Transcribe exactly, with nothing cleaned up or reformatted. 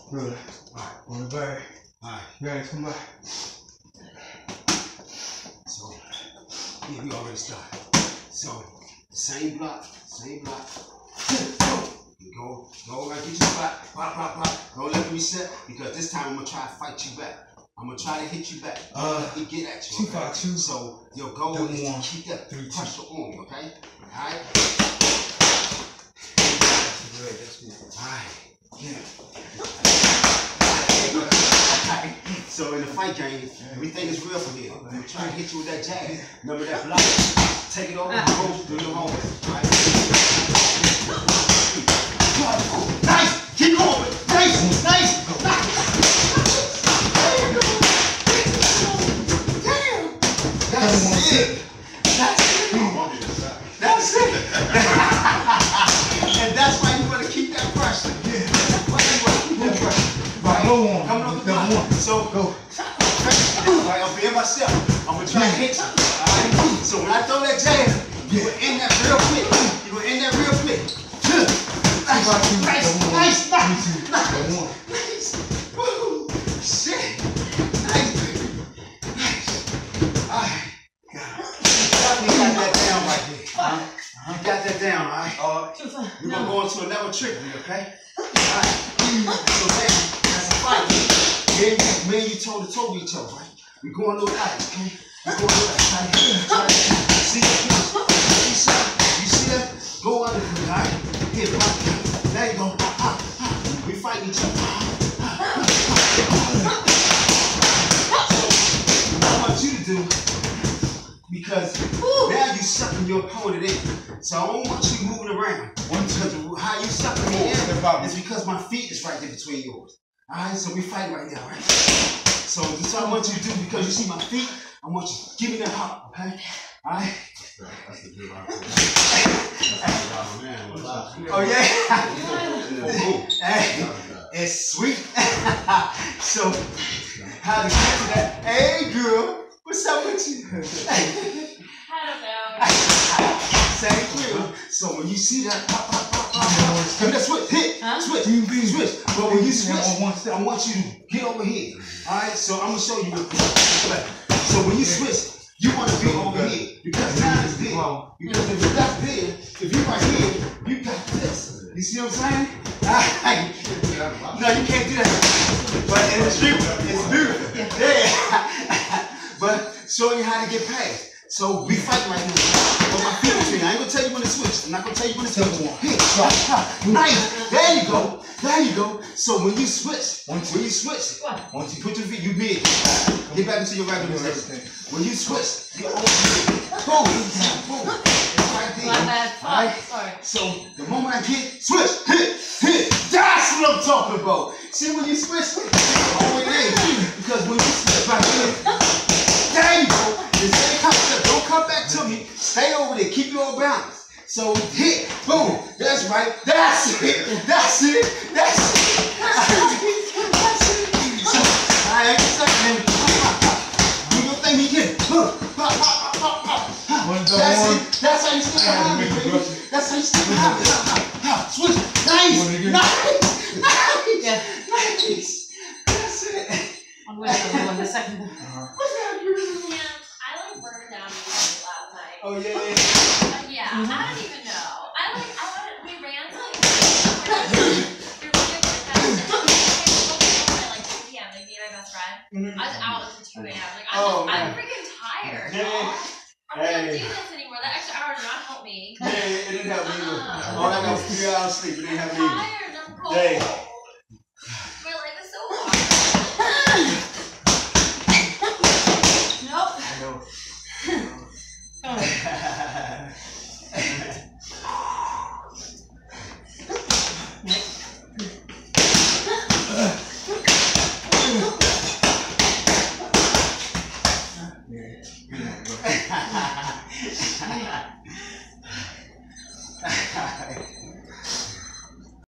Good. Alright. On the back. Alright. You gotta come back. So, yeah, we already started. So, same block, same block. Go, go, like get your spot. Pop, pop, pop. Don't let me reset because this time I'm gonna try to fight you back. I'm gonna try to hit you back. Uh, let me get at you. Two, Okay? five, two. So, your goal Double is one. to keep that Three, pressure two. on me, okay? Alright? That's good. That's good. Alright. Yeah. So in the fight game, everything is real for me. I'm gonna try to hit you with that jab. Remember that block? Take it over and go through your home. Right? Nice! Keep going! Nice! Nice! Damn! That's it! That's it! That's it! And that's why you want to keep that pressure. Yeah. That's why you want to keep that pressure. Right? Go on. Coming up the Double block. one. So go. Right, I'm being myself. I'm gonna try to hit you. Alright? So when I throw that jab, you will end that real quick. You will end that real quick. Nice, nice, nice, nice, nice. Woo! Shit. Nice. Nice. Alright. You got that down right there. Uh-huh. You got that down, alright? Alright. We're gonna go into another trick, okay? Alright. So then, that's a fight. Me and you, me and you toe to toe with each other, right? We're going a little light, okay? We're going a little light. Try to, try to, see that? You see that? You see that? Go under for me, all right? Here, right? There you go. Ah, ah, ah. We fighting each other. Ah, ah, ah. So, what I want you to do, because now you sucking your opponent in. So I don't want you moving around. Because how you sucking me in is because my feet is right there between yours. Alright, so we fight right now, right? So this is what I want you to do because you see my feet. I want you to give me that hop, okay? Alright? That's the good hop. Oh yeah? Hey, it's sweet. So how to get to that? Hey girl, what's up with you? I don't know. Same clue. So when you see that pop, pop, pop, pop, give me that switch, hit, huh? switch, switch. But when you switch, I want you to get over here. Alright, so I'm gonna show you real quick. So when you switch, you want to be over here because now it's there. Because if that's there, if you're right here, you got this. You see what I'm saying? No, you can't do that. But it's beautiful. It's beautiful. Yeah. But show you how to get past. So we fight right now. But my feet between. I ain't gonna tell you when to switch. I'm not gonna tell you when to switch. Hit, drop, drop. Nice. There you go. There you go. So when you switch, when you switch, once you put your feet, you mid. Get back into your regular position. When you switch, you're over here. Boom. Boom. Right there. My bad. Alright. Sorry. So the moment I get switch, hit, hit. That's what I'm talking about. See when you switch, all the way there. Because when you switch right here, there you go. The same concept. Don't come back to me. Stay over there. Keep your balance. So hit, boom. That's right. That's it. That's it. That's it. That's it. So I ain't second. Do your thing again. Pop, pop, pop, pop, pop. That's it. That's how you stick behind me, baby. That's how you stick behind me. Switch. Nice. Nice. Nice. Yeah. Nice. That's it. I'm waiting for the one the second. Yeah, I like burned down music last night. Oh yeah. Uh, yeah, mm-hmm. I don't even know. I like, I wanted, we ran to like, you're really good at like two p m, like me and my best friend. Mm-hmm. I was out until two a m Like, I'm, oh, just, I'm freaking tired. Yeah. I'm not gonna do this anymore. That extra hour did not help me. Yeah, it didn't help me either. Uh, All I got was three hours sleep. It didn't help me either. I'm tired. I'm cold. Hey. My life is so hard. Nope. I know.